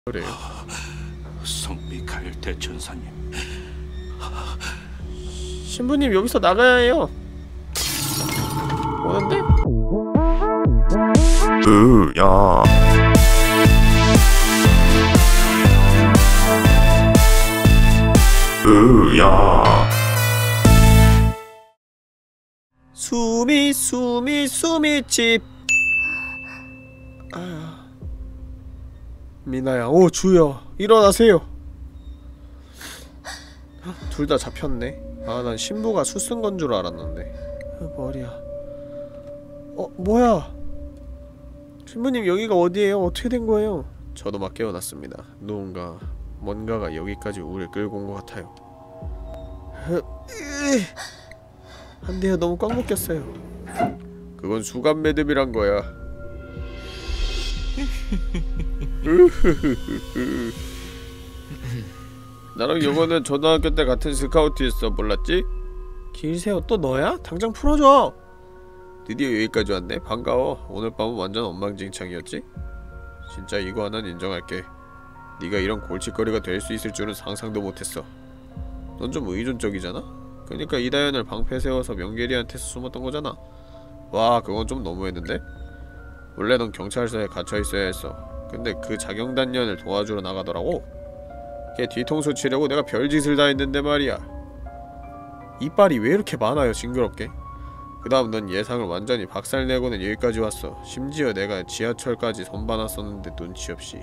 그래요. 성미카엘 대천사님. 신부님 여기서 나가야 해요. 오는데? 야. 야. 수미집. 미나야, 오 주여, 일어나세요. 둘 다 잡혔네. 난 신부가 수 쓴 건 줄 알았는데. 머리야. 뭐야? 신부님 여기가 어디예요? 어떻게 된 거예요? 저도 막 깨어났습니다. 뭔가가 여기까지 우리를 끌고 온 것 같아요. 안 돼요, 너무 꽉 묶였어요. 그건 수감 매듭이란 거야. 나랑 영어는 초등학교 때 같은 스카우트였어. 몰랐지? 길새우 또 너야? 당장 풀어줘. 드디어 여기까지 왔네. 반가워. 오늘 밤은 완전 엉망진창이었지? 진짜 이거 하나는 인정할게. 네가 이런 골칫거리가 될 수 있을 줄은 상상도 못했어. 넌 좀 의존적이잖아? 그러니까 이다연을 방패 세워서 명계리한테서 숨었던 거잖아. 와, 그건 좀 너무했는데? 원래 넌 경찰서에 갇혀있어야 했어. 근데 그 자경단년을 도와주러 나가더라고. 걔 뒤통수 치려고 내가 별짓을 다 했는데 말이야. 이빨이 왜 이렇게 많아요, 징그럽게. 그 다음 넌 예상을 완전히 박살내고는 여기까지 왔어. 심지어 내가 지하철까지 손봐놨었는데 눈치 없이.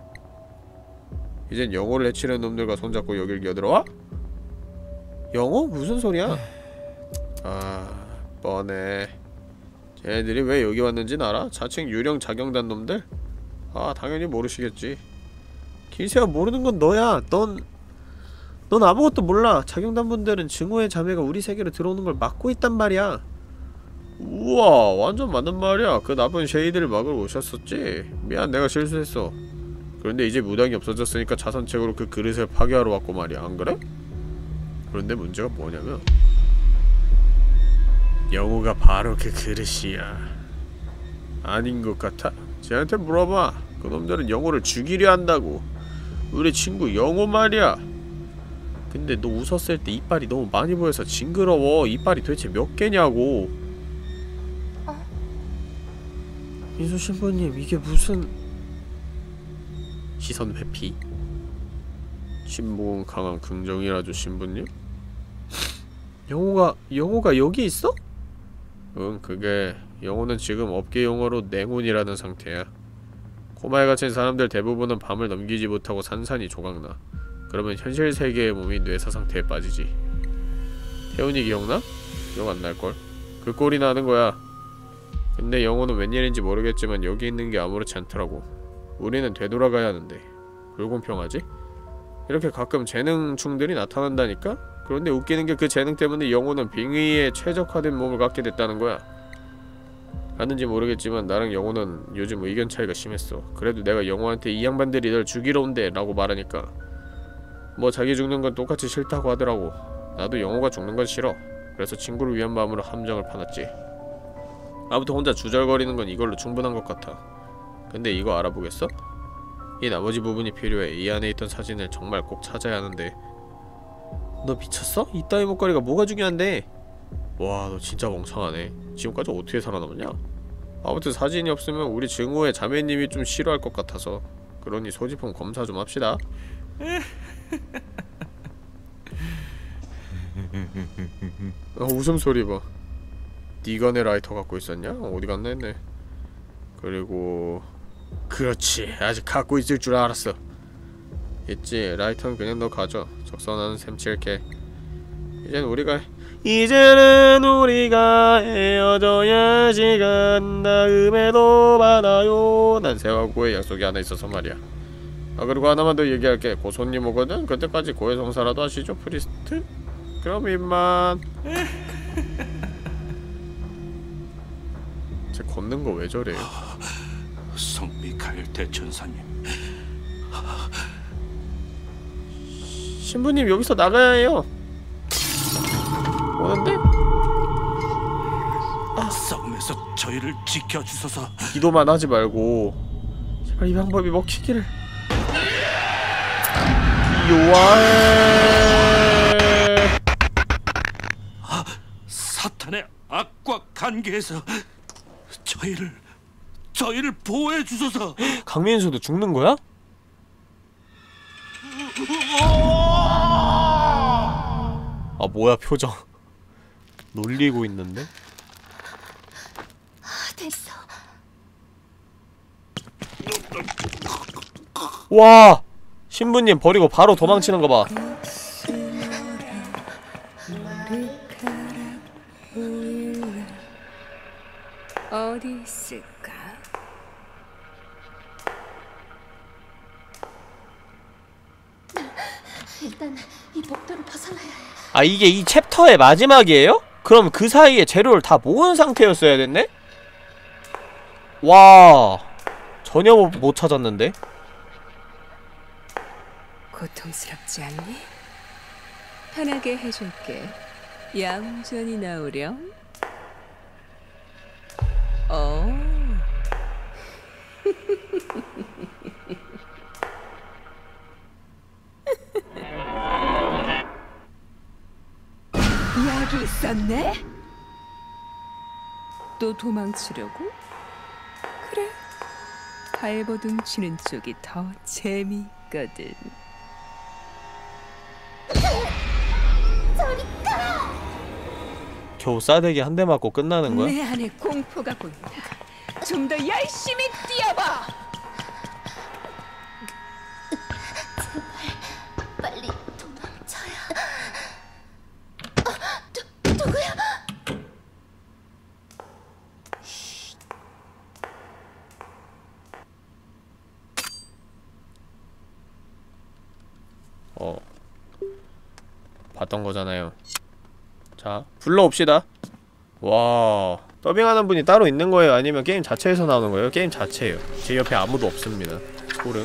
이젠 영호를 해치려는 놈들과 손잡고 여길 겨들어와? 영호? 무슨 소리야? 뻔해. 쟤네들이 왜 여기 왔는진 알아? 자칭 유령 자경단 놈들? 당연히 모르시겠지. 길새야, 모르는 건 너야. 넌 아무것도 몰라. 자경단 분들은 증오의 자매가 우리 세계로 들어오는 걸 막고 있단 말이야. 우와, 완전 맞는 말이야. 그 나쁜 쉐이드를 막으러 오셨었지? 미안, 내가 실수했어. 그런데 이제 무당이 없어졌으니까 자선책으로 그 그릇을 파괴하러 왔고 말이야. 안 그래? 그런데 문제가 뭐냐면 영호가 바로 그 그릇이야. 아닌 것 같아? 쟤한테 물어봐. 그놈들은 영호를 죽이려 한다고. 우리 친구 영호 말이야. 근데 너 웃었을 때 이빨이 너무 많이 보여서 징그러워. 이빨이 도대체 몇 개냐고. 민수 신부님, 이게 무슨... 시선 회피. 신봉은 강한 긍정이라죠, 신부님? 영호가 여기 있어? 응, 그게 영호는 지금 업계 용어로 냉운이라는 상태야. 코마에 갇힌 사람들 대부분은 밤을 넘기지 못하고 산산이 조각나. 그러면 현실 세계의 몸이 뇌사 상태에 빠지지. 태훈이 기억나? 기억 안 날걸? 그 꼴이 나는 거야. 근데 영호는 웬일인지 모르겠지만 여기 있는 게 아무렇지 않더라고. 우리는 되돌아가야 하는데 불공평하지? 이렇게 가끔 재능충들이 나타난다니까? 그런데 웃기는 게 그 재능 때문에 영호는 빙의에 최적화된 몸을 갖게 됐다는 거야. 아는지 모르겠지만 나랑 영호는 요즘 의견 차이가 심했어. 그래도 내가 영호한테 이 양반들이 널 죽이러 온대 라고 말하니까 뭐 자기 죽는 건 똑같이 싫다고 하더라고. 나도 영호가 죽는 건 싫어. 그래서 친구를 위한 마음으로 함정을 파놨지. 아무튼 혼자 주절거리는 건 이걸로 충분한 것 같아. 근데 이거 알아보겠어? 이 나머지 부분이 필요해. 이 안에 있던 사진을 정말 꼭 찾아야 하는데. 너 미쳤어? 이따위 목걸이가 뭐가 중요한데? 와, 너 진짜 멍청하네. 지금까지 어떻게 살아남았냐? 아무튼 사진이 없으면 우리 증오의 자매님이 좀 싫어할 것 같아서. 그러니 소지품 검사 좀 합시다. 웃음소리 봐. 니가 내 라이터 갖고 있었냐? 어디 갔나 했네. 그리고... 그렇지, 아직 갖고 있을 줄 알았어. 있지, 라이터는 그냥 너 가져. 적선하는 셈 칠게. 이제는 우리가 헤어져야 시간 다음에도 받아요. 난 세하고의 약속이 하나 있어서 말이야. 그리고 하나만 더 얘기할게. 고 손님 오거든? 그때까지 고해성사라도 하시죠, 프리스트? 그럼 이만. 쟤 걷는 거 왜 저래? 성미카엘 대천사님. 신부님 여기서 나가야 해요. 오는데? 싸움에서 저희를 지켜주소서. 기도만 하지 말고 제발 이 방법이 먹히기를. 요아해. 사탄의 악과 관계에서 저희를 보호해 주소서. 강민수도 죽는 거야? 아 뭐야 표정. 놀리고 있는데? 됐어. 와! 신부님 버리고 바로 도망치는 거 봐. 어디 있을까? 일단 이 복도를 벗어나야 해. 아 이게 이 챕터의 마지막이에요? 그럼 그 사이에 재료를 다 모은 상태였어야 됐네? 와 전혀 못 찾았는데? 고통스럽지 않니? 편하게 해줄게. 얌전히 나오렴. 여기 있었네? 또 도망치려고? 그래, 발버둥 치는 쪽이 더 재미있거든. 겨우 싸대기 한 대 맞고 끝나는 거야? 내 안에 공포가 보인다. 좀 더 열심히 뛰어봐. 제발 빨리 도망쳐야. 누구야? 봤던 거잖아요. 자, 불러옵시다. 와, 더빙하는 분이 따로 있는 거예요? 아니면 게임 자체에서 나오는 거예요? 게임 자체예요. 제 옆에 아무도 없습니다. 소름.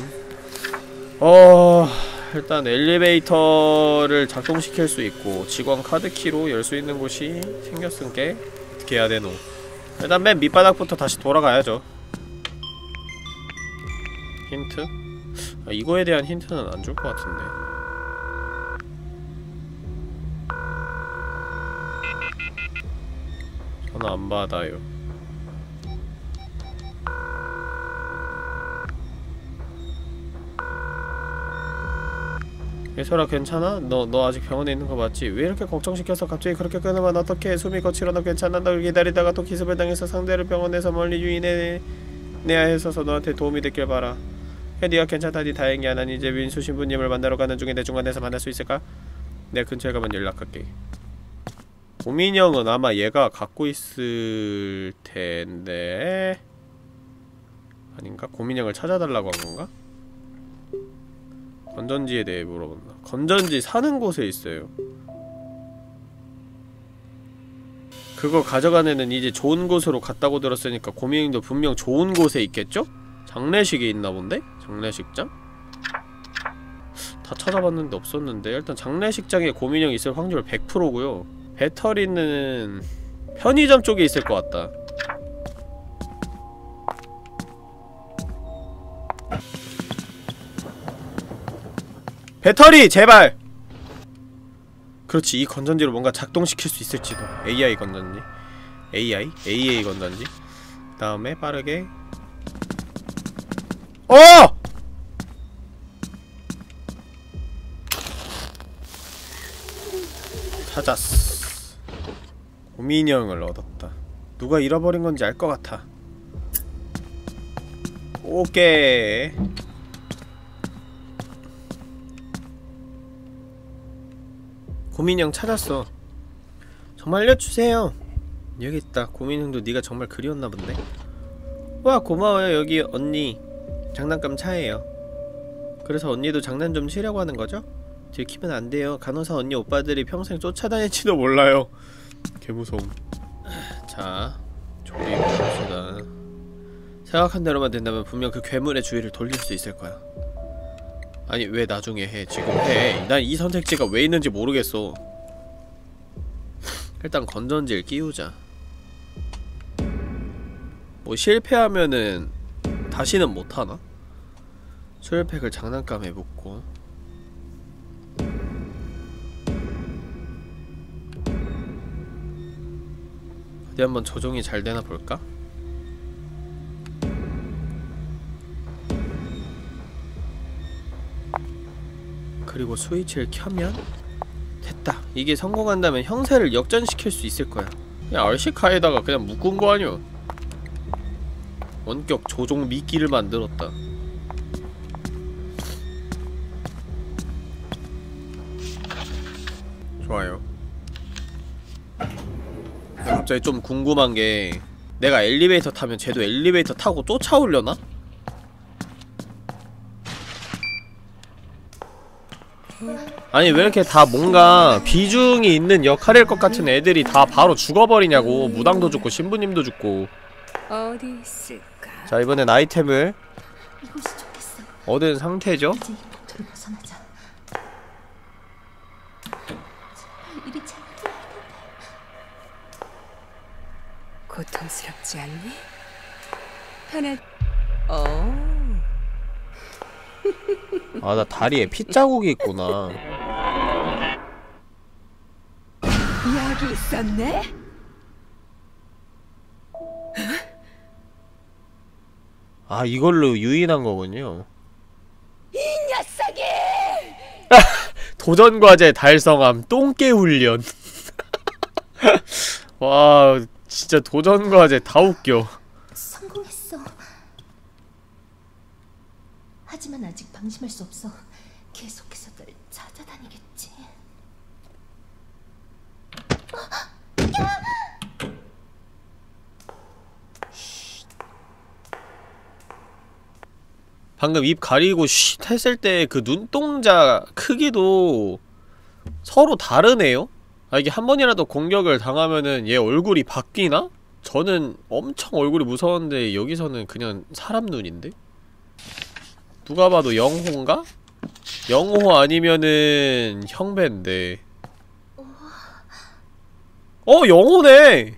일단 엘리베이터를 작동시킬 수 있고 직원 카드키로 열 수 있는 곳이 생겼으니까 어떻게 해야 되노? 일단 맨 밑바닥부터 다시 돌아가야죠. 힌트? 이거에 대한 힌트는 안 줄 것 같은데. 전화 안 받아요. 예솔아 괜찮아? 너 아직 병원에 있는 거 맞지? 왜 이렇게 걱정시켜서 갑자기 그렇게 끊으면 어떡해? 숨이 거칠어. 너 괜찮아? 널 기다리다가 또 기습을 당해서 상대를 병원에서 멀리 유인해내야 해서서 너한테 도움이 됐길 바라. 네가 괜찮다니 다행이야. 난 이제 민수 신부님을 만나러 가는 중인데 중간에서 만날 수 있을까? 내 근처에 가면 연락할게. 고민형은 아마 얘가 갖고 있을 텐데 아닌가? 고민형을 찾아달라고 한 건가? 건전지에 대해 물어본다. 건전지 사는 곳에 있어요. 그거 가져간 애는 이제 좋은 곳으로 갔다고 들었으니까 고민형도 분명 좋은 곳에 있겠죠? 장례식에 있나 본데? 장례식장? 다 찾아봤는데 없었는데 일단 장례식장에 고민형이 있을 확률 100%고요 배터리는 편의점 쪽에 있을 것 같다. 배터리! 제발! 그렇지, 이 건전지로 뭔가 작동시킬 수 있을지도. AI 건전지. AA 건전지. 그 다음에 빠르게 찾았어. 고민형을 얻었다. 누가 잃어버린 건지 알 것 같아. 오케이. 고민형 찾았어. 정말 알려주세요. 여기 있다. 고민형도 네가 정말 그리웠나 본데. 와 고마워요. 여기 언니 장난감 차예요. 그래서 언니도 장난 좀 치려고 하는 거죠? 들키면 안 돼요. 간호사 언니 오빠들이 평생 쫓아다닐지도 몰라요. 개무서움. 자, 조립합시다. 생각한 대로만 된다면 분명 그 괴물의 주위를 돌릴 수 있을 거야. 아니 왜 나중에 해? 지금 해. 난 이 선택지가 왜 있는지 모르겠어. 일단 건전지를 끼우자. 뭐 실패하면은 다시는 못하나? 수혈팩을 장난감에 묻고 어디 한번 조종이 잘 되나 볼까? 그리고 스위치를 켜면 됐다. 이게 성공한다면 형세를 역전시킬 수 있을 거야. 그냥 RC카에다가 그냥 묶은 거 아니야. 원격 조종 미끼를 만들었다. 좋아요. 갑자기 좀 궁금한 게 내가 엘리베이터 타면 쟤도 엘리베이터 타고 쫓아오려나? 아니 왜 이렇게 다 뭔가 비중이 있는 역할일 것 같은 애들이 다 바로 죽어버리냐고. 무당도 죽고 신부님도 죽고. 어디 있을까? 자, 이번엔 아이템을 이곳이 좋겠어. 얻은 상태죠? 이제 이 봉투를 벗어나자. 제발 이리 잘 돼야 돼. 고통스럽지 않니? 편해. 어. 아, 나 다리에 핏자국이 있구나. 여기 있었네. 아, 이걸로 유인한 거군요. 이 녀석이! 도전과제 달성함 똥개 훈련. 와, 진짜 도전과제 다 웃겨. 성공했어. 하지만 아직 방심할 수 없어. 계속해서 널 찾아다니겠지. 방금 입 가리고 쉿 했을 때 그 눈동자 크기도 서로 다르네요? 아, 이게 한 번이라도 공격을 당하면은 얘 얼굴이 바뀌나? 저는 엄청 얼굴이 무서웠는데 여기서는 그냥 사람 눈인데? 누가 봐도 영호인가? 영호 아니면은 형배인데. 영호네!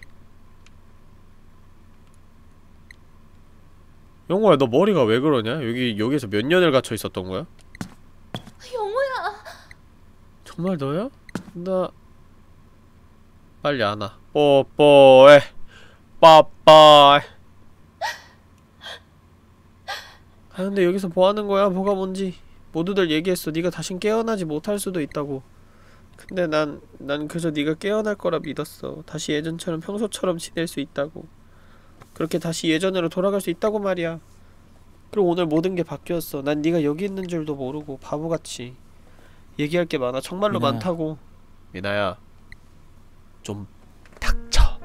영호야, 너 머리가 왜 그러냐? 여기서 몇 년을 갇혀 있었던 거야? 영호야. 정말 너야? 나 빨리 안아. 뽀뽀해. 빠빠이. 아, 근데 여기서 뭐하는 거야? 뭐가 뭔지 모두들 얘기했어. 네가 다신 깨어나지 못할 수도 있다고. 근데 난 그저 네가 깨어날 거라 믿었어. 다시 예전처럼 평소처럼 지낼 수 있다고. 그렇게 다시 예전으로 돌아갈 수 있다고 말이야. 그리고 오늘 모든 게 바뀌었어. 난 네가 여기 있는 줄도 모르고 바보같이 얘기할 게 많아. 정말로 미나야. 많다고. 미나야, 좀 닥쳐.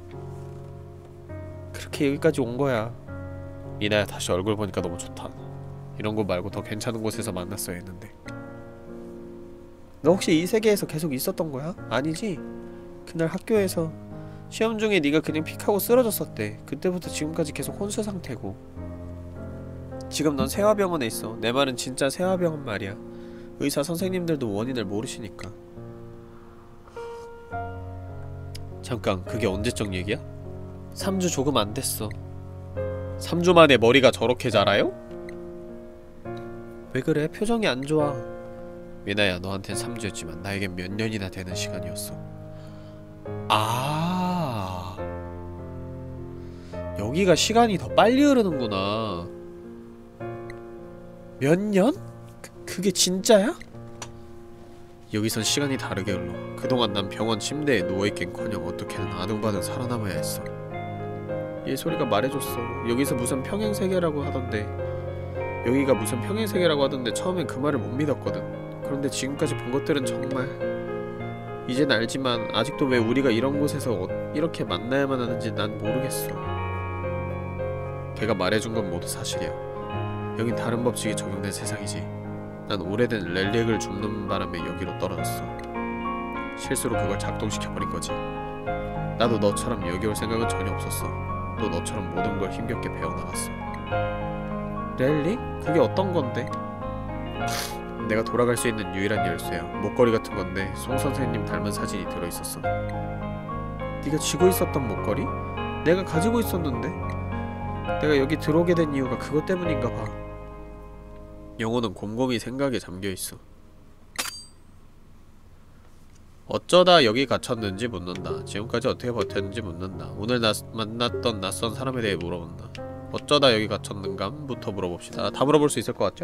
그렇게 여기까지 온 거야. 미나야, 다시 얼굴 보니까 너무 좋다. 이런 거 말고 더 괜찮은 곳에서 만났어야 했는데. 너 혹시 이 세계에서 계속 있었던 거야? 아니지? 그날 학교에서 시험 중에 네가 그냥 픽하고 쓰러졌었대. 그때부터 지금까지 계속 혼수 상태고. 지금 넌 세화병원에 있어. 내 말은 진짜 세화병원 말이야. 의사 선생님들도 원인을 모르시니까. 잠깐, 그게 언제적 얘기야? 3주 조금 안 됐어. 3주 만에 머리가 저렇게 자라요? 왜 그래? 표정이 안 좋아. 미나야, 너한텐 3주였지만 나에겐 몇 년이나 되는 시간이었어. 아, 여기가 시간이 더 빨리 흐르는구나. 몇 년? 그게 진짜야? 여기선 시간이 다르게 흘러. 그동안 난 병원 침대에 누워있긴커녕 어떻게든 아등바등 살아남아야 했어. 얘 소리가 말해줬어. 여기서 무슨 평행세계라고 하던데. 여기가 무슨 평행세계라고 하던데 처음엔 그 말을 못 믿었거든. 그런데 지금까지 본 것들은 정말... 이젠 알지만 아직도 왜 우리가 이런 곳에서 이렇게 만나야만 하는지 난 모르겠어. 걔가 말해준 건 모두 사실이야. 여긴 다른 법칙이 적용된 세상이지. 난 오래된 렐릭을 줍는 바람에 여기로 떨어졌어. 실수로 그걸 작동시켜버린 거지. 나도 너처럼 여기 올 생각은 전혀 없었어. 또 너처럼 모든 걸 힘겹게 배워나갔어. 렐릭? 그게 어떤 건데? 내가 돌아갈 수 있는 유일한 열쇠야. 목걸이 같은 건데 송 선생님 닮은 사진이 들어있었어. 네가 쥐고 있었던 목걸이? 내가 가지고 있었는데? 내가 여기 들어오게 된 이유가 그것 때문인가 봐. 영호는 곰곰이 생각에 잠겨있어. 어쩌다 여기 갇혔는지 묻는다. 지금까지 어떻게 버텼는지 묻는다. 오늘 만났던 낯선 사람에 대해 물어본다. 어쩌다 여기 갇혔는가부터 물어봅시다. 다 물어볼 수 있을 것 같죠?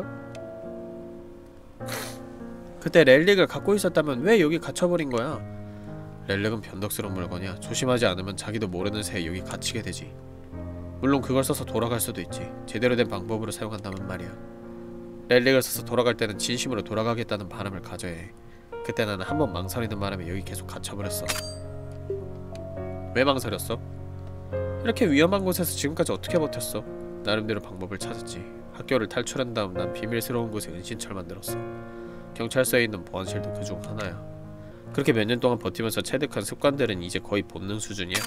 그때 렐릭을 갖고 있었다면 왜 여기 갇혀버린 거야? 렐릭은 변덕스러운 물건이야. 조심하지 않으면 자기도 모르는 새에 여기 갇히게 되지. 물론 그걸 써서 돌아갈 수도 있지. 제대로 된 방법으로 사용한다면 말이야. 렐릭을 써서 돌아갈 때는 진심으로 돌아가겠다는 바람을 가져야 해. 그때 나는 한번 망설이는 바람에 여기 계속 갇혀버렸어. 왜 망설였어? 이렇게 위험한 곳에서 지금까지 어떻게 버텼어? 나름대로 방법을 찾았지. 학교를 탈출한 다음 난 비밀스러운 곳에 은신처를 만들었어. 경찰서에 있는 보안실도 그중 하나야. 그렇게 몇 년 동안 버티면서 체득한 습관들은 이제 거의 본능 수준이야.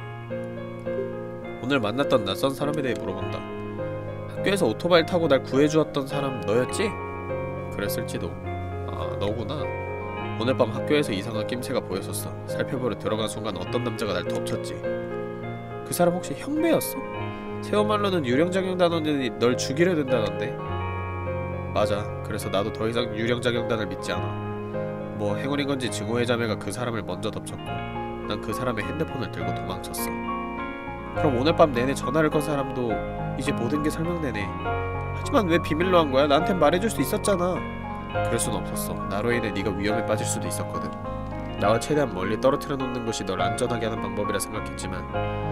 오늘 만났던 낯선 사람에 대해 물어본다. 학교에서 오토바이를 타고 날 구해주었던 사람 너였지? 그랬을지도. 아, 너구나. 오늘 밤 학교에서 이상한 낌새가 보였었어. 살펴보러 들어간 순간 어떤 남자가 날 덮쳤지. 그 사람 혹시 형배였어? 세월말로는 유령작용단원들이 널 죽이려 든다던데. 맞아. 그래서 나도 더 이상 유령작용단을 믿지 않아. 뭐 행운인건지 증오의 자매가 그 사람을 먼저 덮쳤고 난 그 사람의 핸드폰을 들고 도망쳤어. 그럼 오늘 밤 내내 전화를 건 사람도 이제 모든 게 설명되네. 하지만 왜 비밀로 한 거야? 나한텐 말해줄 수 있었잖아. 그럴 순 없었어. 나로 인해 네가 위험에 빠질 수도 있었거든. 나와 최대한 멀리 떨어뜨려 놓는 것이 널 안전하게 하는 방법이라 생각했지만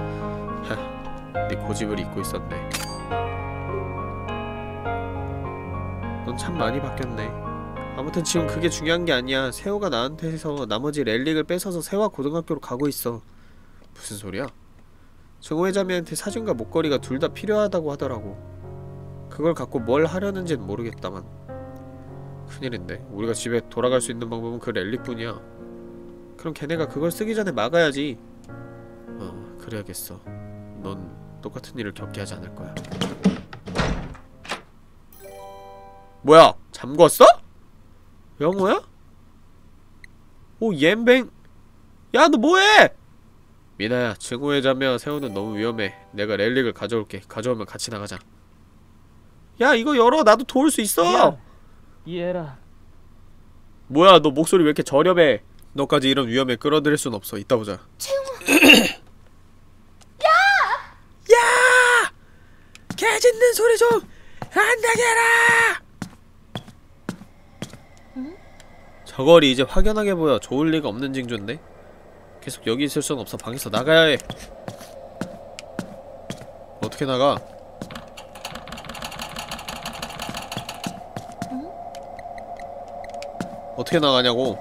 네 고집을 잊고 있었네. 넌 참 많이 바뀌었네. 아무튼 지금 그게 중요한 게 아니야. 세호가 나한테서 나머지 렐릭을 뺏어서 세화 고등학교로 가고 있어. 무슨 소리야? 정호의 자매한테 사진과 목걸이가 둘 다 필요하다고 하더라고. 그걸 갖고 뭘 하려는지는 모르겠다만. 큰일인데. 우리가 집에 돌아갈 수 있는 방법은 그 렐릭뿐이야. 그럼 걔네가 그걸 쓰기 전에 막아야지. 그래야겠어. 넌 똑같은 일을 겪게 하지 않을 거야. 뭐야? 잠궜어? 영호야? 오, 옌뱅. 야, 너 뭐해? 미나야, 증오의 자매와 세호는 너무 위험해. 내가 렐릭을 가져올게. 가져오면 같이 나가자. 야, 이거 열어. 나도 도울 수 있어. 야, 이해라. 뭐야, 너 목소리 왜 이렇게 저렴해? 너까지 이런 위험에 끌어들일 순 없어. 이따 보자. 야! 개 짖는 소리 좀 안 나게 해라! 저걸이 이제 확연하게 보여. 좋을 리가 없는 징조인데? 계속 여기 있을 순 없어. 방에서 나가야 해. 어떻게 나가? 어떻게 나가냐고.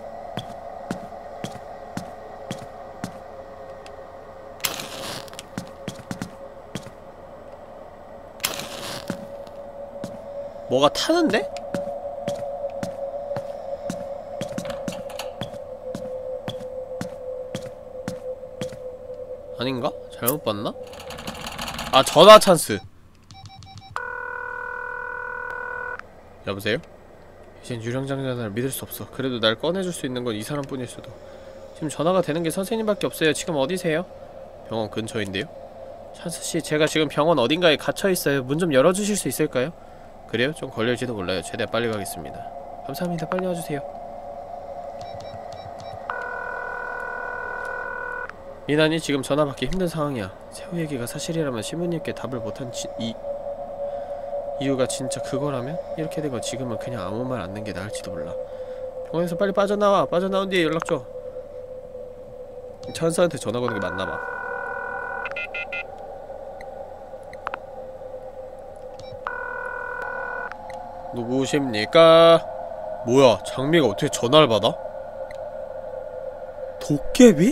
뭐가 타는데? 아닌가? 잘못 봤나? 아, 전화 찬스. 여보세요? 이젠 유령장자를 믿을 수 없어. 그래도 날 꺼내줄 수 있는 건 이 사람뿐일 수도. 지금 전화가 되는 게 선생님밖에 없어요. 지금 어디세요? 병원 근처인데요? 찬스씨, 제가 지금 병원 어딘가에 갇혀있어요. 문 좀 열어주실 수 있을까요? 그래요? 좀 걸릴지도 몰라요. 최대한 빨리 가겠습니다. 감사합니다. 빨리 와주세요. 미나니, 지금 전화 받기 힘든 상황이야. 세호 얘기가 사실이라면 신부님께 답을 못한 이유가 진짜 그거라면? 이렇게 된 거 지금은 그냥 아무 말 안 는 게 나을지도 몰라. 병원에서 빨리 빠져나와. 빠져나온 뒤에 연락 줘. 찬스한테 전화 거는 게 맞나봐. 누구십니까? 뭐야, 장미가 어떻게 전화를 받아? 도깨비?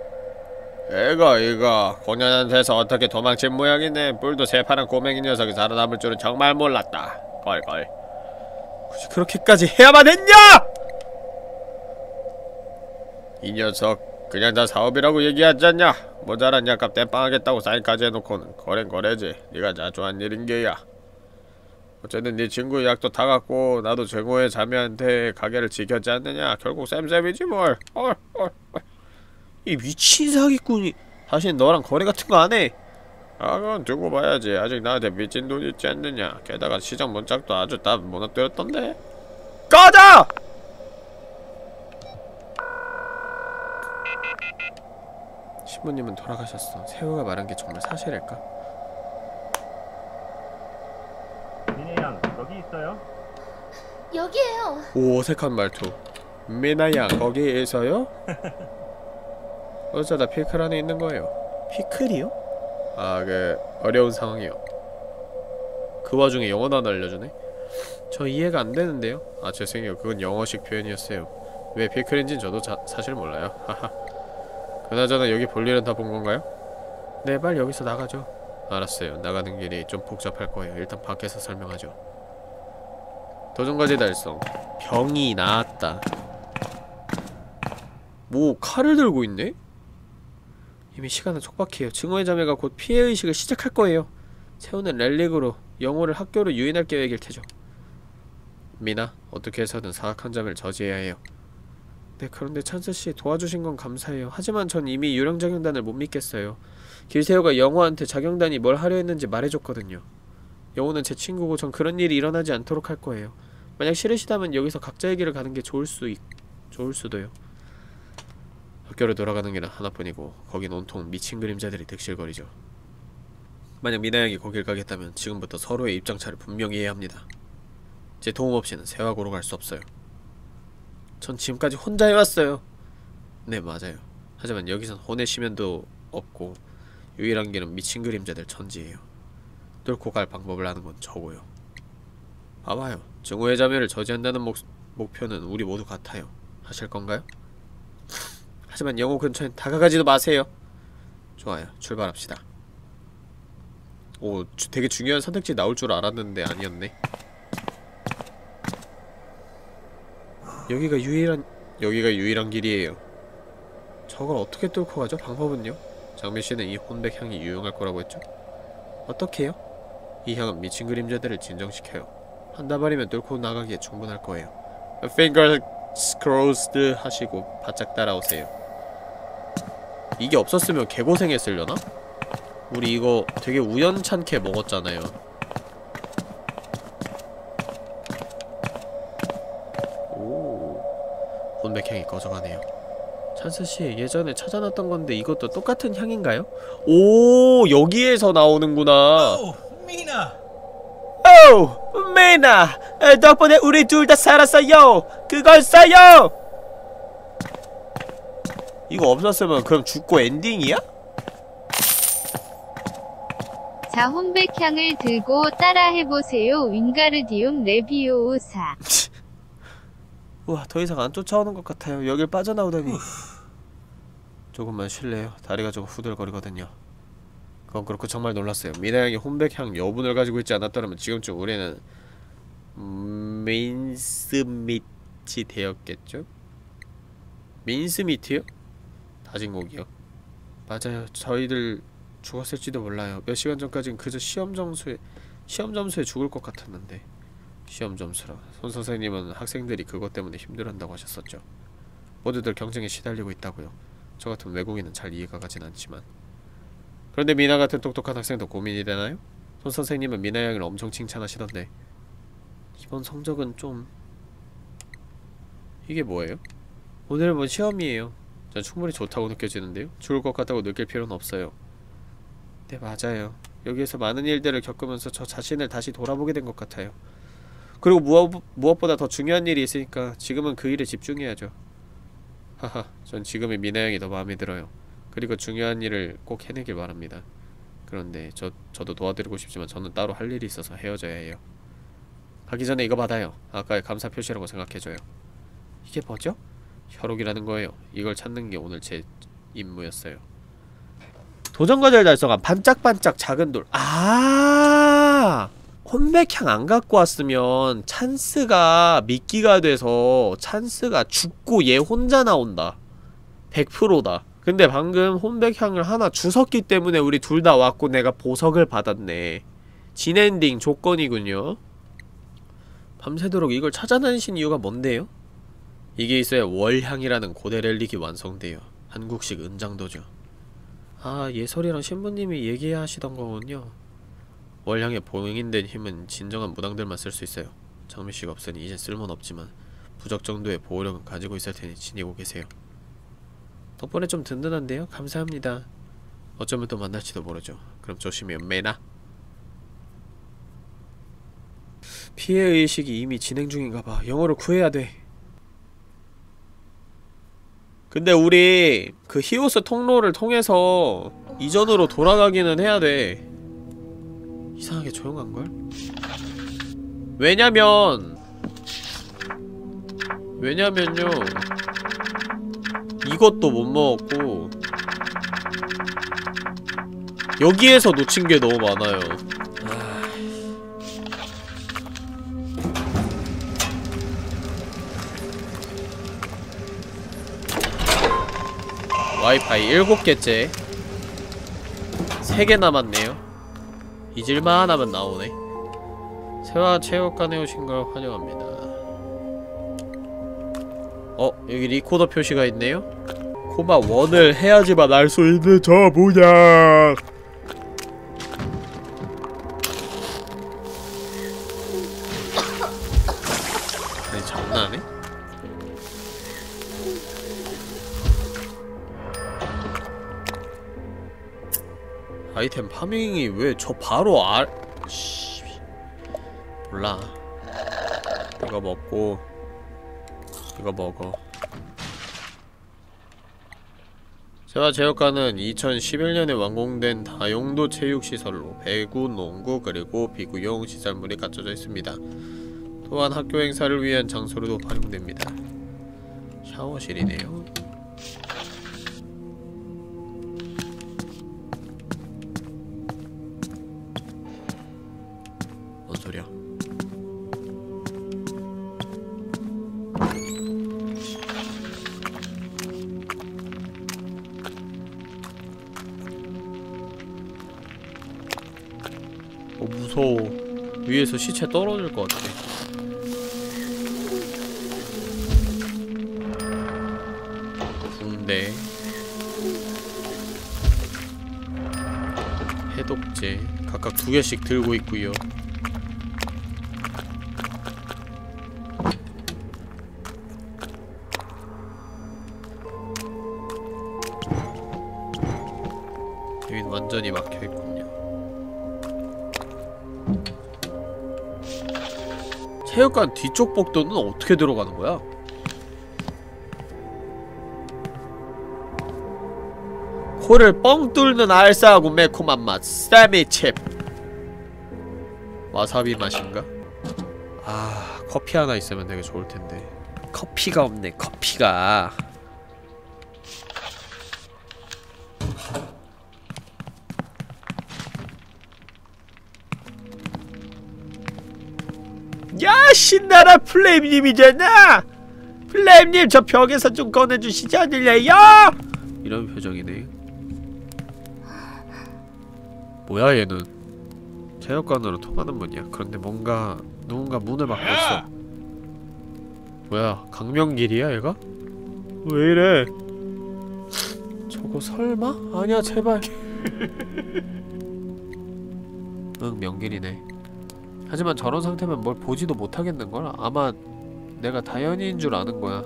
이거 고년한테서 어떻게 도망친 모양이네. 뿔도 새파란 꼬맹이 녀석이 살아남을 줄은 정말 몰랐다. 걸. 굳이 그렇게까지 해야만 했냐? 이 녀석 그냥 다 사업이라고 얘기하지 않냐? 모자란 약값 땜빵하겠다고 사인까지 해놓고는 거래는 거래지. 네가 자초한 일인 게야. 어쨌든 네 친구 약도 다 갖고 나도 증오의 자매한테 가게를 지켰지 않느냐. 결국 쌤쌤이지 뭘. 이 미친 사기꾼이 다시는 너랑 거래 같은 거 안 해. 아, 그건 두고 봐야지. 아직 나한테 빚진 돈 있지 않느냐. 게다가 시장 문짝도 아주 다 무너뜨렸던데. 꺼져! 신부님은 돌아가셨어. 세호가 말한 게 정말 사실일까? 미네양 거기 있어요? 여기에요. 오, 어색한 말투. 미나양 거기에서요? 어쩌다 피클 안에 있는 거예요. 피클이요? 아, 어려운 상황이요. 그 와중에 영어도 안 알려주네? 저 이해가 안 되는데요? 아, 죄송해요. 그건 영어식 표현이었어요. 왜 피클인진 저도 사실 몰라요. 하하. 그나저나 여기 볼 일은 다 본 건가요? 네, 빨리 여기서 나가죠. 알았어요. 나가는 길이 좀 복잡할 거예요. 일단 밖에서 설명하죠. 도전과제 달성. 병이 나았다. 뭐 칼을 들고 있네? 이미 시간은 촉박해요. 증오의 자매가 곧 피해의식을 시작할 거예요. 세우는 렐릭으로 영호를 학교로 유인할 계획일 테죠. 미나, 어떻게 해서든 사악한 자매를 저지해야 해요. 네, 그런데 찬스씨 도와주신 건 감사해요. 하지만 전 이미 유령작용단을 못 믿겠어요. 길세호가 영호한테 작용단이 뭘 하려 했는지 말해줬거든요. 영호는 제 친구고 전 그런 일이 일어나지 않도록 할 거예요. 만약 싫으시다면 여기서 각자의 길을 가는 게 좋을 수도요. 학교로 돌아가는 길은 하나뿐이고 거긴 온통 미친 그림자들이 득실거리죠. 만약 미나양이 거길 가겠다면 지금부터 서로의 입장차를 분명히 해야 합니다. 제 도움 없이는 세화고로 갈 수 없어요. 전 지금까지 혼자 해왔어요. 네, 맞아요. 하지만 여기선 혼의 심연도 없고 유일한 길은 미친 그림자들 천지예요. 뚫고 갈 방법을 아는 건 저고요. 봐봐요. 증오의 자매를 저지한다는 목표는 우리 모두 같아요. 하실 건가요? 하지만 영호 근처엔 다가가지도 마세요. 좋아요. 출발합시다. 오, 되게 중요한 선택지 나올 줄 알았는데 아니었네. 여기가 유일한 길이에요. 저걸 어떻게 뚫고 가죠? 방법은요? 장미씨는 이 혼백 향이 유용할 거라고 했죠? 어떻게요? 이 향은 미친 그림자들을 진정시켜요. 한 다발이면 뚫고 나가기에 충분할 거예요. Fingers crossed 하시고 바짝 따라오세요. 이게 없었으면 개고생했으려나? 우리 이거 되게 우연찮게 먹었잖아요. 오, 혼백향이 꺼져가네요. 찬스씨, 예전에 찾아놨던 건데 이것도 똑같은 향인가요? 오, 여기에서 나오는구나. 미나! 오, 미나! 덕분에 우리 둘 다 살았어요! 그걸 써요! 이거 없었으면 그럼 죽고 엔딩이야? 자, 혼백향을 들고 따라해보세요. 윙가르디움 레비오사. 우와, 더 이상 안 쫓아오는 것 같아요. 여길 빠져나오다니. 조금만 쉴래요? 다리가 좀 후들거리거든요. 그건 그렇고 정말 놀랐어요. 미나양이 혼백향 여분을 가지고 있지 않았더라면 지금쯤 우리는 민스미트 되었겠죠? 민스미트요? 다진 고기요. 맞아요. 저희들 죽었을지도 몰라요. 몇 시간 전까진 그저 시험 점수에 죽을 것 같았는데. 시험 점수라. 손 선생님은 학생들이 그것 때문에 힘들어한다고 하셨었죠. 모두들 경쟁에 시달리고 있다고요. 저 같은 외국인은 잘 이해가 가진 않지만. 그런데 미나 같은 똑똑한 학생도 고민이 되나요? 손 선생님은 미나 양을 엄청 칭찬하시던데. 이번 성적은 좀... 이게 뭐예요? 오늘은 뭐 시험이에요. 전 충분히 좋다고 느껴지는데요? 죽을 것 같다고 느낄 필요는 없어요. 네, 맞아요. 여기에서 많은 일들을 겪으면서 저 자신을 다시 돌아보게 된 것 같아요. 그리고 무엇보다 더 중요한 일이 있으니까 지금은 그 일에 집중해야죠. 하하, 전 지금의 미나 양이 더 마음에 들어요. 그리고 중요한 일을 꼭 해내길 바랍니다. 그런데 저도 도와드리고 싶지만 저는 따로 할 일이 있어서 헤어져야 해요. 가기 전에 이거 받아요. 아까의 감사 표시라고 생각해줘요. 이게 뭐죠? 혈옥이라는 거예요. 이걸 찾는 게 오늘 제 임무였어요. 도전과제를 달성한 반짝반짝 작은 돌. 아, 혼백향 안 갖고 왔으면 찬스가 미끼가 돼서 찬스가 죽고 얘 혼자 나온다. 100%다. 근데 방금 혼백향을 하나 주웠기 때문에 우리 둘 다 왔고 내가 보석을 받았네. 진엔딩 조건이군요. 밤새도록 이걸 찾아다니신 이유가 뭔데요? 이게 있어야 월향이라는 고대 렐릭이 완성돼요. 한국식 은장도죠. 아, 예설이랑 신부님이 얘기하시던 거군요. 월향의 봉인된 힘은 진정한 무당들만 쓸 수 있어요. 장미씨가 없으니 이젠 쓸모는 없지만 부적 정도의 보호력은 가지고 있을 테니 지니고 계세요. 덕분에 좀 든든한데요? 감사합니다. 어쩌면 또 만날지도 모르죠. 그럼 조심히 연매나. 피해의식이 이미 진행 중인가봐. 영어를 구해야 돼. 근데 우리 그 히오스 통로를 통해서 이전으로 돌아가기는 해야 돼. 이상하게 조용한걸? 왜냐면요 이것도 못 먹었고 여기에서 놓친 게 너무 많아요. 와이파이 7개째 3개 남았네요. 잊을만 하면 나오네. 세화 체육관에 오신 걸 환영합니다. 여기 리코더 표시가 있네요? 코마 1을 해야지만 알 수 있는 저 뭐냐. 아니 장난해? 아이템 파밍이 왜 저 바로 씨 몰라. 이거 먹고 이거 먹어. 세화체육관은 2011년에 완공된 다용도 체육시설로 배구, 농구, 그리고 비구용 시설물이 갖춰져 있습니다. 또한 학교 행사를 위한 장소로도 활용됩니다. 샤워실이네요. 뭔 소리야? 무서워. 위에서 시체 떨어질 것 같아. 붕대, 해독제 각각 2개씩 들고 있구요. 여긴 완전히 막혀있군요. 체육관 뒤쪽 복도는 어떻게 들어가는 거야? 코를 뻥 뚫는 알싸하고 매콤한 맛 스타미칩. 와사비 맛인가? 아, 커피 하나 있으면 되게 좋을텐데. 커피가 없네, 커피가. 야, 신나라 플레임님이잖아. 플레임님 저 벽에서 좀 꺼내주시지 않을래요? 이런 표정이네. 뭐야 얘는? 체육관으로 통하는 문이야. 그런데 뭔가 누군가 문을 막고 있어. 뭐야, 강명길이야 얘가? 왜 이래? 저거 설마? 아니야 제발. 응, 명길이네. 하지만 저런 상태면 뭘 보지도 못하겠는걸? 아마 내가 다현이인 줄 아는 거야.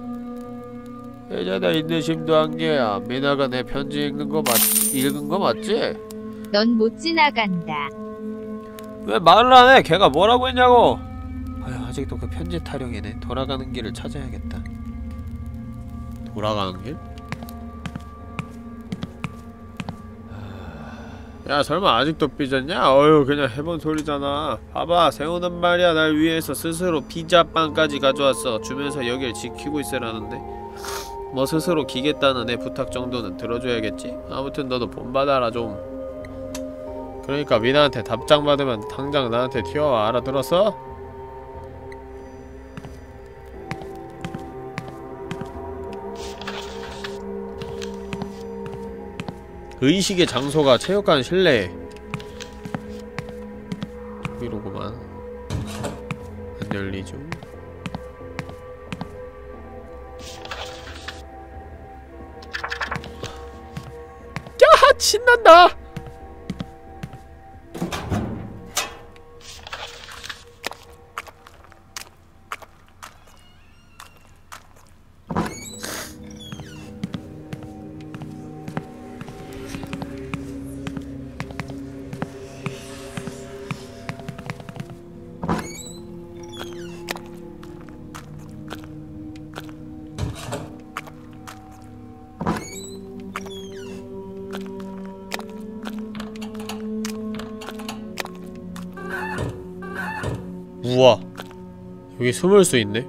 예전에 인내심도 한계야. 미나가 내 편지 읽은 거 맞지? 넌 못 지나간다. 왜 말을 안 해? 걔가 뭐라고 했냐고! 아휴, 아직도 그 편지 타령이네. 돌아가는 길을 찾아야겠다. 돌아가는 길? 야, 설마 아직도 삐졌냐? 어휴, 그냥 해본 소리잖아. 봐봐, 세우는 말이야 날 위해서 스스로 피자빵까지 가져왔어. 주면서 여길 지키고 있으라는데. 뭐 스스로 기겠다는 내 부탁 정도는 들어줘야겠지? 아무튼 너도 본받아라 좀. 그러니까 미나한테 답장 받으면 당장 나한테 튀어와. 알아들었어? 의식의 장소가 체육관 실내. 이러고만 안 열리죠. 야, 신난다. 여기 숨을 수 있네.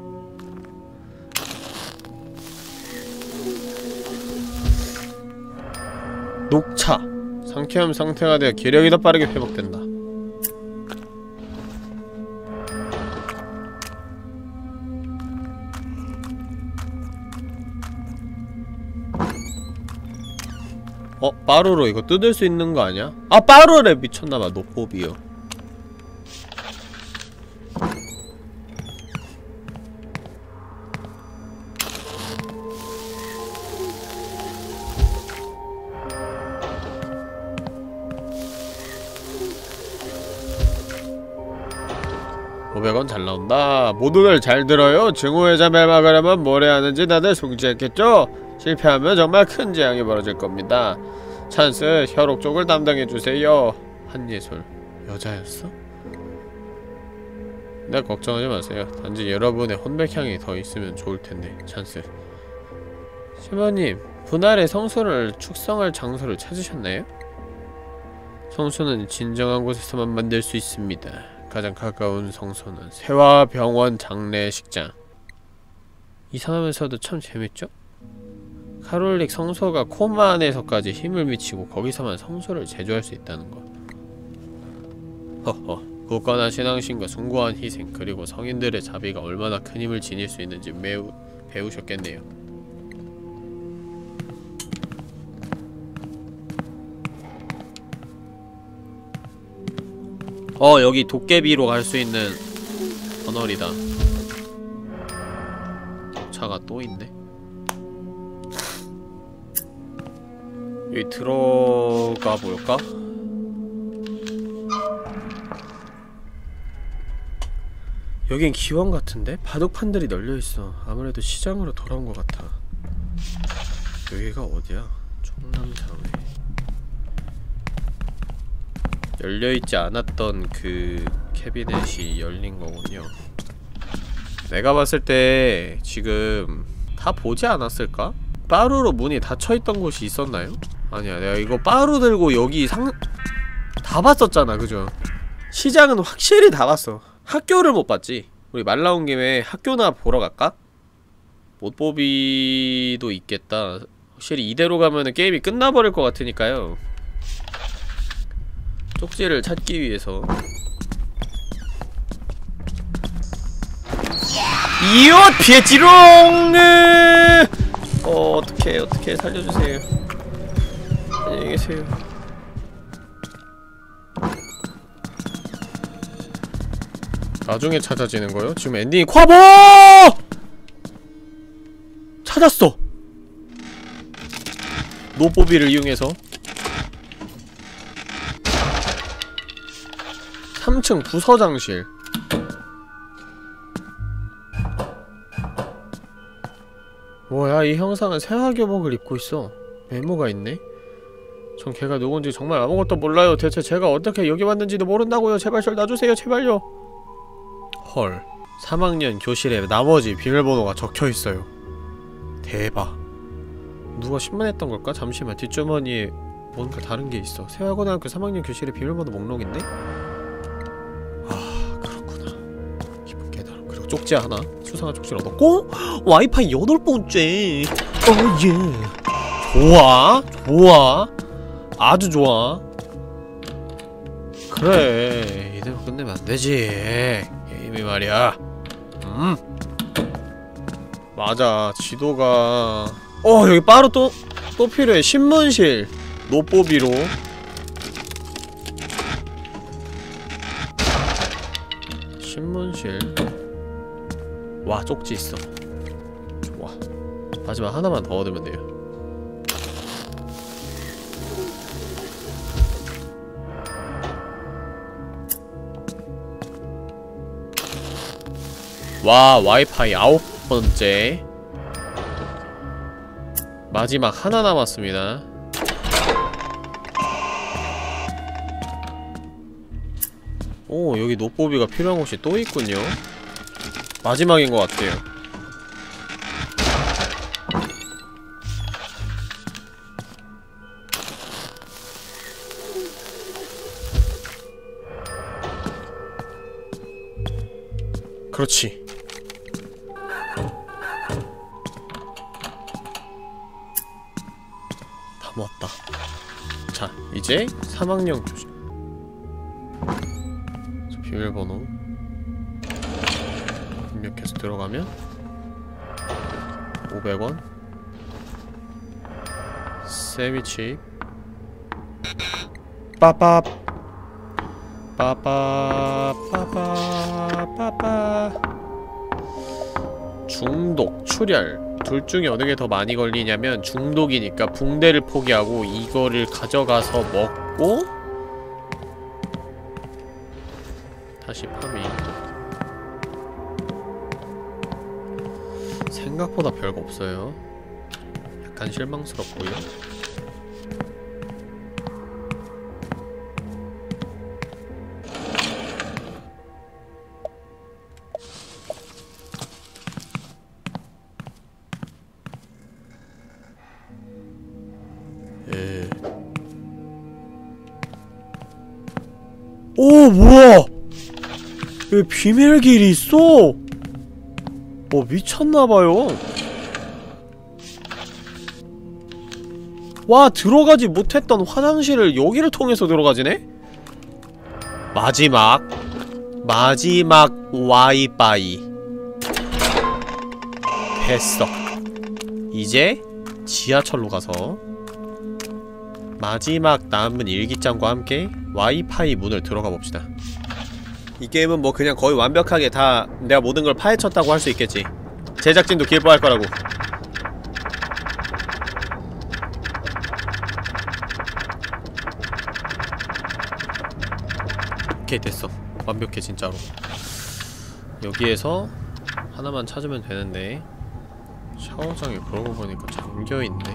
녹차. 상쾌함 상태가 되어 기력이 더 빠르게 회복된다. 빠루로 이거 뜯을 수 있는 거 아니야? 아, 빠루래! 미쳤나봐. 노법이요. $500원 잘 나온다. 모두들 잘 들어요. 증오회자 멸망하려면 뭘 해야 하는지 다들 숙지했겠죠? 실패하면 정말 큰 재앙이 벌어질 겁니다. 찬스, 혈옥 쪽을 담당해주세요. 한예솔. 여자였어? 네, 걱정하지 마세요. 단지 여러분의 혼백향이 더 있으면 좋을텐데. 찬스. 시모님, 분할의 성소를 축성할 장소를 찾으셨나요? 성소는 진정한 곳에서만 만들 수 있습니다. 가장 가까운 성소는 세화병원 장례식장. 이상하면서도 참 재밌죠? 카톨릭 성소가 코마 안에서까지 힘을 미치고 거기서만 성소를 제조할 수 있다는 것. 허허. 굳건한 신앙심과 숭고한 희생, 그리고 성인들의 자비가 얼마나 큰 힘을 지닐 수 있는지 매우 배우셨겠네요. 여기 도깨비로 갈 수 있는 터널이다. 차가 또 있네. 여기 들어가 볼까? 여긴 기원 같은데? 바둑판들이 널려있어. 아무래도 시장으로 돌아온 것 같아. 여기가 어디야? 충남사회. 열려있지 않았던 그 캐비넷이 열린 거군요. 내가 봤을 때 지금 다 보지 않았을까? 빠루로 문이 닫혀있던 곳이 있었나요? 아니야, 내가 이거 빠루 들고 여기 다 봤었잖아, 그죠? 시장은 확실히 다 봤어. 학교를 못 봤지. 우리 말 나온 김에 학교나 보러 갈까? 못보비도 있겠다. 확실히 이대로 가면은 게임이 끝나버릴 것 같으니까요. 쪽지를 찾기 위해서. 이옷 피했지롱! 어떡해 살려주세요. 안녕히 계세요. 나중에 찾아지는 거요? 지금 엔딩이 콰보! 찾았어! 노보비를 이용해서 3층 부서장실. 뭐야, 이 형상은 세화교복을 입고 있어. 메모가 있네? 전 걔가 누군지 정말 아무것도 몰라요. 대체 제가 어떻게 여기 왔는지도 모른다고요. 제발 절 놔주세요. 제발요. 헐. 3학년 교실에 나머지 비밀번호가 적혀있어요. 대박. 누가 신문했던 걸까? 잠시만. 뒷주머니에 뭔가 다른 게 있어. 세화고등학교 3학년 교실의 비밀번호 목록인데? 쪽지 하나, 수상한 쪽지를 얻었고 와이파이 8번째. 예. 좋아, 좋아, 아주 좋아. 그래, 이대로 끝내면 안되지. 게임이 말이야. 맞아, 지도가 여기 바로 또 필요해. 신문실 노뽀비로. 신문실. 와, 쪽지 있어. 좋아. 마지막 하나만 더 얻으면 돼요. 와, 와이파이 9번째. 마지막 하나 남았습니다. 오, 여기 노뽀비가 필요한 곳이 또 있군요. 마지막인 것 같아요. 그렇지. 모았다. 자, 이제 사망령 조심. 비밀번호 입력해서 들어가면 500원 세미칩 빠빠 빠빠 빠빠 빠빠 중독, 출혈 둘 중에 어느 게 더 많이 걸리냐면 중독이니까 붕대를 포기하고 이거를 가져가서 먹고 다시 파밍. 생각보다 별거 없어요. 약간 실망스럽고요. 오, 뭐야! 왜 비밀길이 있어? 미쳤나봐요. 와, 들어가지 못했던 화장실을 여기를 통해서 들어가지네? 마지막 와이파이 됐어. 이제 지하철로 가서 마지막 남은 일기장과 함께 와이파이 문을 들어가 봅시다. 이 게임은 뭐 그냥 거의 완벽하게 다 내가 모든 걸 파헤쳤다고 할 수 있겠지. 제작진도 기뻐할 거라고. 오케이, 됐어. 완벽해 진짜로. 여기에서 하나만 찾으면 되는데 샤워장에 그러고 보니까 잠겨있네.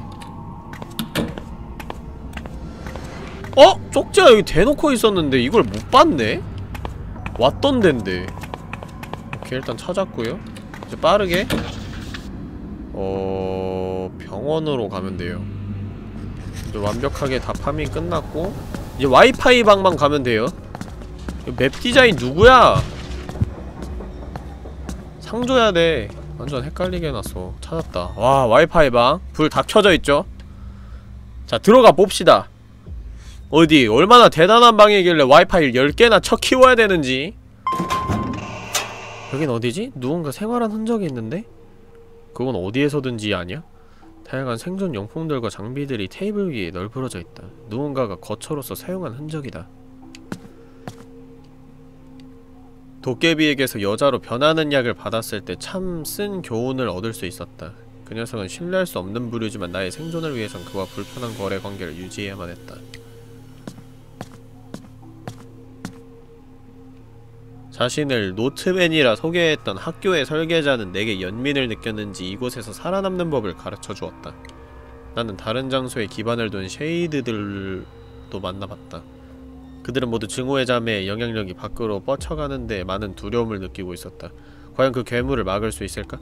쪽지가 여기 대놓고 있었는데 이걸 못 봤네? 왔던 덴데. 오케이, 일단 찾았고요. 이제 빠르게 병원으로 가면 돼요. 이제 완벽하게 다 파밍 끝났고 이제 와이파이 방만 가면 돼요. 맵 디자인 누구야? 상 줘야 돼. 완전 헷갈리게 해놨어. 찾았다. 와, 와이파이 방 불 다 켜져 있죠? 자, 들어가 봅시다. 어디 얼마나 대단한 방이길래 와이파이를 10개나 쳐 키워야 되는지. 여긴 어디지? 누군가 생활한 흔적이 있는데? 그건 어디에서든지 아니야? 다양한 생존 용품들과 장비들이 테이블 위에 널브러져 있다. 누군가가 거처로서 사용한 흔적이다. 도깨비에게서 여자로 변하는 약을 받았을 때 참 쓴 교훈을 얻을 수 있었다. 그 녀석은 신뢰할 수 없는 부류지만 나의 생존을 위해선 그와 불편한 거래 관계를 유지해야만 했다. 자신을 노트맨이라 소개했던 학교의 설계자는 내게 연민을 느꼈는지 이곳에서 살아남는 법을 가르쳐 주었다. 나는 다른 장소에 기반을 둔 쉐이드들도 만나봤다. 그들은 모두 증오의 자매의 영향력이 밖으로 뻗쳐가는데 많은 두려움을 느끼고 있었다. 과연 그 괴물을 막을 수 있을까?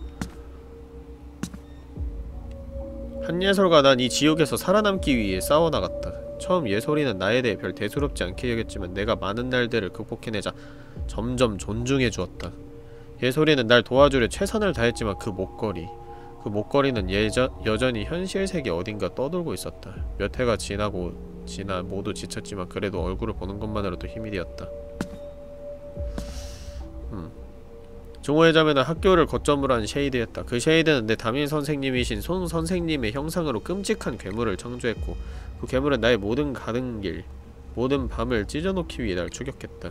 한 예솔과 난 이 지옥에서 살아남기 위해 싸워나갔다. 처음 예솔이는 나에 대해 별 대수롭지 않게 여겼지만 내가 많은 날들을 극복해내자 점점 존중해주었다. 예솔이는 날 도와주려 최선을 다했지만 그 목걸이는 여전히 현실 세계 어딘가 떠돌고 있었다. 몇 해가 지나 모두 지쳤지만 그래도 얼굴을 보는 것만으로도 힘이 되었다. 증오의 자매는 학교를 거점으로 한 쉐이드였다. 그 쉐이드는 내 담임 선생님이신 손 선생님의 형상으로 끔찍한 괴물을 창조했고 그 괴물은 나의 모든 가는 길, 모든 밤을 찢어놓기 위해 날 추격했다.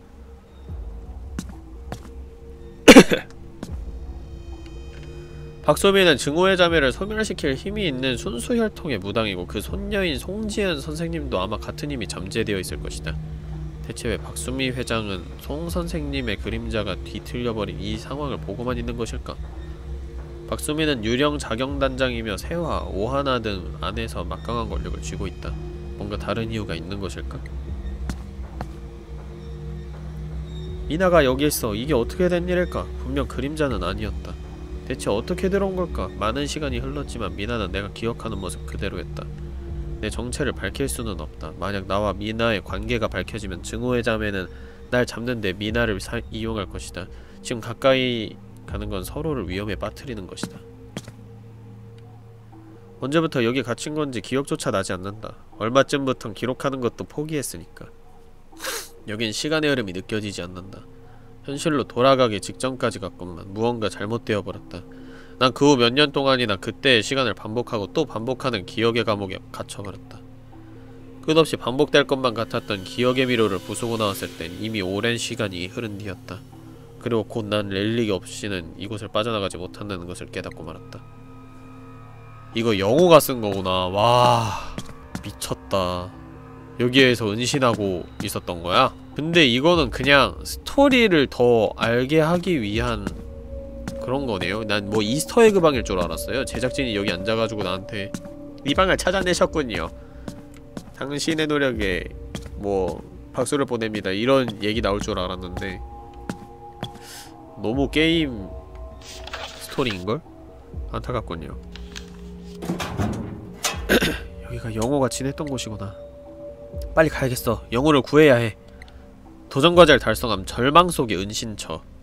박소민은 증오의 자매를 소멸시킬 힘이 있는 순수혈통의 무당이고 그 손녀인 송지은 선생님도 아마 같은 힘이 잠재되어 있을 것이다. 대체 왜 박수미 회장은 송 선생님의 그림자가 뒤틀려버린 이 상황을 보고만 있는 것일까? 박수미는 유령 자경단장이며 세화, 오하나 등 안에서 막강한 권력을 쥐고 있다. 뭔가 다른 이유가 있는 것일까? 미나가 여기 있어. 이게 어떻게 된 일일까? 분명 그림자는 아니었다. 대체 어떻게 들어온 걸까? 많은 시간이 흘렀지만 미나는 내가 기억하는 모습 그대로였다. 내 정체를 밝힐 수는 없다. 만약 나와 미나의 관계가 밝혀지면 증오의 자매는 날 잡는데 미나를 이용할 것이다. 지금 가까이 가는 건 서로를 위험에 빠뜨리는 것이다. 언제부터 여기 갇힌 건지 기억조차 나지 않는다. 얼마쯤부턴 기록하는 것도 포기했으니까. 여긴 시간의 흐름이 느껴지지 않는다. 현실로 돌아가기 직전까지 갔건만 무언가 잘못되어 버렸다. 난 그 후 몇 년 동안이나 그때의 시간을 반복하고 또 반복하는 기억의 감옥에 갇혀버렸다. 끝없이 반복될 것만 같았던 기억의 미로를 부수고 나왔을 땐 이미 오랜 시간이 흐른 뒤였다. 그리고 곧 난 렐릭이 없이는 이곳을 빠져나가지 못한다는 것을 깨닫고 말았다. 이거 영호가 쓴 거구나. 와, 미쳤다. 여기에서 은신하고 있었던 거야? 근데 이거는 그냥 스토리를 더 알게 하기 위한 그런 거네요. 난 뭐 이스터에그 방일 줄 알았어요. 제작진이 여기 앉아가지고 나한테 이 방을 찾아내셨군요. 당신의 노력에 뭐 박수를 보냅니다. 이런 얘기 나올 줄 알았는데 너무 게임 스토리인걸? 안타깝군요. 여기가 영호가 지냈던 곳이구나. 빨리 가야겠어. 영호를 구해야 해. 도전과제를 달성함. 절망 속의 은신처.